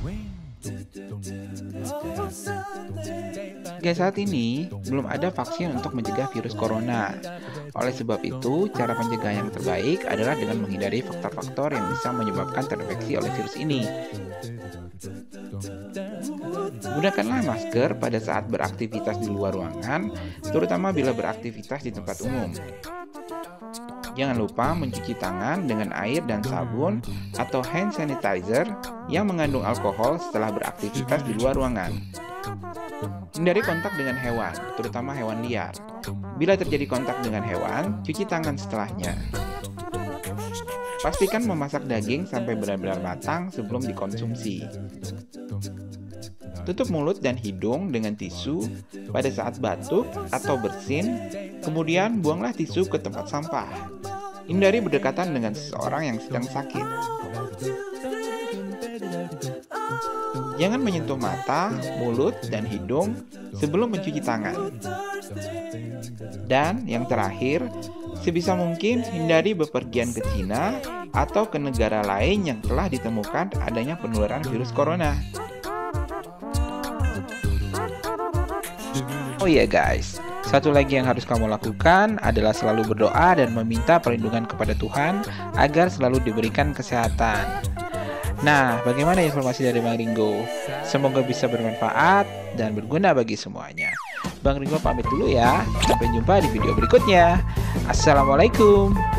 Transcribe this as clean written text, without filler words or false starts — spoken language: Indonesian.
Hingga saat ini, belum ada vaksin untuk mencegah virus corona. Oleh sebab itu, cara pencegahan yang terbaik adalah dengan menghindari faktor-faktor yang bisa menyebabkan terinfeksi oleh virus ini. Gunakanlah masker pada saat beraktivitas di luar ruangan, terutama bila beraktivitas di tempat umum. Jangan lupa mencuci tangan dengan air dan sabun atau hand sanitizer yang mengandung alkohol setelah beraktivitas di luar ruangan. Hindari kontak dengan hewan, terutama hewan liar. Bila terjadi kontak dengan hewan, cuci tangan setelahnya. Pastikan memasak daging sampai benar-benar matang sebelum dikonsumsi. Tutup mulut dan hidung dengan tisu pada saat batuk atau bersin, kemudian buanglah tisu ke tempat sampah. Hindari berdekatan dengan seseorang yang sedang sakit. Jangan menyentuh mata, mulut, dan hidung sebelum mencuci tangan. Dan yang terakhir, sebisa mungkin hindari bepergian ke Cina atau ke negara lain yang telah ditemukan adanya penularan virus corona. Oh iya guys, satu lagi yang harus kamu lakukan adalah selalu berdoa dan meminta perlindungan kepada Tuhan agar selalu diberikan kesehatan. Nah, bagaimana informasi dari Bang Ringo? Semoga bisa bermanfaat dan berguna bagi semuanya. Bang Ringo pamit dulu ya. Sampai jumpa di video berikutnya. Assalamualaikum.